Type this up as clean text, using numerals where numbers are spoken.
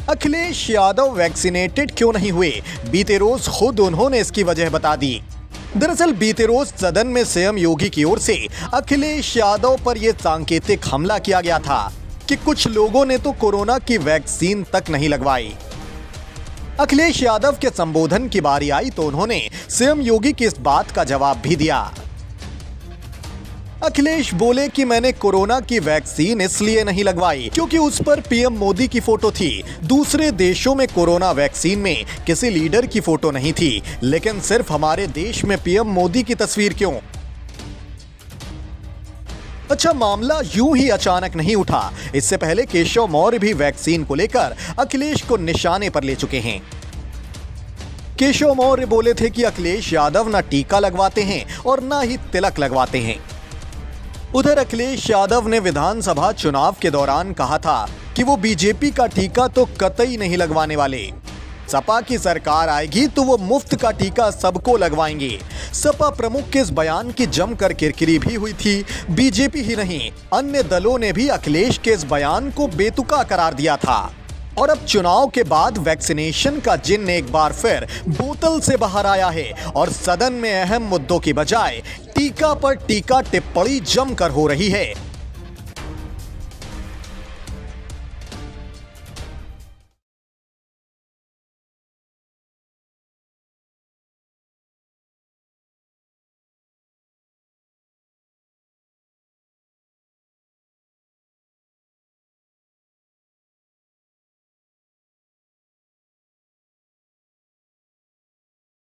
Akhilesh Yadav vaccinated क्यों नहीं हुए? बीते रोज खुद उन्होंने इसकी वजह बता दी। दरअसल बीते रोज सदन में सीएम योगी की ओर से अखिलेश यादव पर यह सांकेतिक हमला किया गया था कि कुछ लोगों ने तो कोरोना की वैक्सीन तक नहीं लगवाई। अखिलेश यादव के संबोधन की बारी आई तो उन्होंने सीएम योगी की इस बात का जवाब भी दिया। अखिलेश बोले कि मैंने कोरोना की वैक्सीन इसलिए नहीं लगवाई क्योंकि उस पर पीएम मोदी की फोटो थी। दूसरे देशों में कोरोना वैक्सीन में किसी लीडर की फोटो नहीं थी, लेकिन सिर्फ हमारे देश में पीएम मोदी की तस्वीर क्यों? अच्छा, मामला यूं ही अचानक नहीं उठा। इससे पहले केशव मौर्य भी वैक्सीन को लेकर अखिलेश को निशाने पर ले चुके हैं। केशव मौर्य बोले थे कि अखिलेश यादव ना टीका लगवाते हैं और ना ही तिलक लगवाते हैं। उधर अखिलेश यादव ने विधानसभा चुनाव के दौरान कहा था कि वो बीजेपी का टीका तो कतई नहीं लगवाने वाले। सपा की सरकार आएगी तो वो मुफ्त का टीका सबको लगवाएंगे। सपा प्रमुख के इस बयान की जमकर किरकिरी भी हुई थी। बीजेपी ही नहीं, अन्य दलों ने भी अखिलेश के इस बयान को बेतुका करार दिया था। और अब चुनाव के बाद वैक्सीनेशन का जिन्न एक बार फिर बोतल से बाहर आया है और सदन में अहम मुद्दों की बजाय टीका पर टीका टिप्पणी जमकर हो रही है।